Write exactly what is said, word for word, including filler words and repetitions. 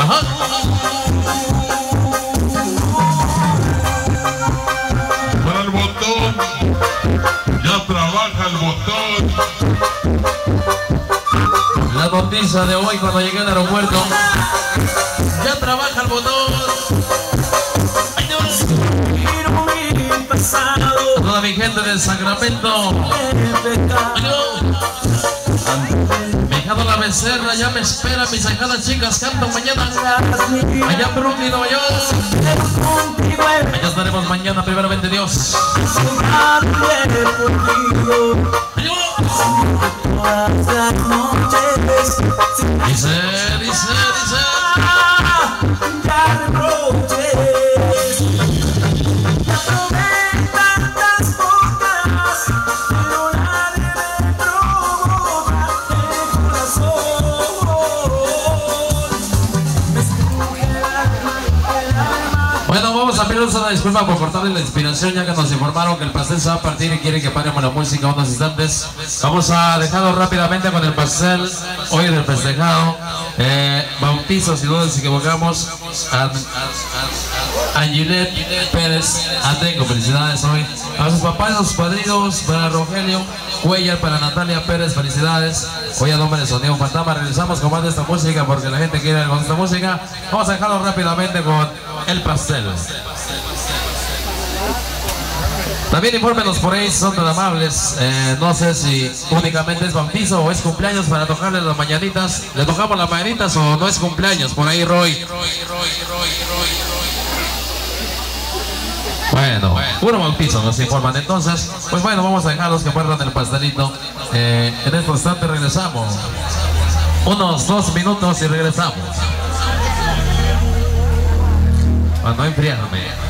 Ajá. Para el botón. Ya trabaja el botón. La noticia de hoy cuando llegué al aeropuerto. Ya trabaja el botón. Ay, Dios. Toda mi gente del Sacramento. Ay, Dios. Mi hijada la becerra ya me espera. Mis ahijadas chicas cantan mañana allá en Brooklyn, Nueva York. Allá estaremos mañana, primeramente Dios. Dice, dice, dice. Bueno, vamos a pedirles una disculpa por cortarle la inspiración, ya que nos informaron que el pastel se va a partir y quieren que paremos la música unos instantes. Vamos a dejarlo rápidamente con el pastel hoy del festejado. Eh, bautizo, si no nos equivocamos, a, a, a Angelet Pérez Atenco. Felicidades hoy a sus papás, a sus padrinos, para Rogelio Cuellar, para Natalia Pérez, felicidades. Hoy a nombre de Sonido Fantasma regresamos con más de esta música porque la gente quiere con esta música. Vamos a dejarlo rápidamente con el pastel. También infórmenos por ahí, son tan amables. Eh, no sé si únicamente es bautizo o es cumpleaños para tocarle las mañanitas. ¿Le tocamos las mañanitas o no es cumpleaños? Por ahí, Roy. Bueno, puro bautizo nos informan. Entonces, pues bueno, vamos a dejarlos que muerdan el pastelito. Eh, en este instante regresamos. Unos dos minutos y regresamos. Cuando enfriarme.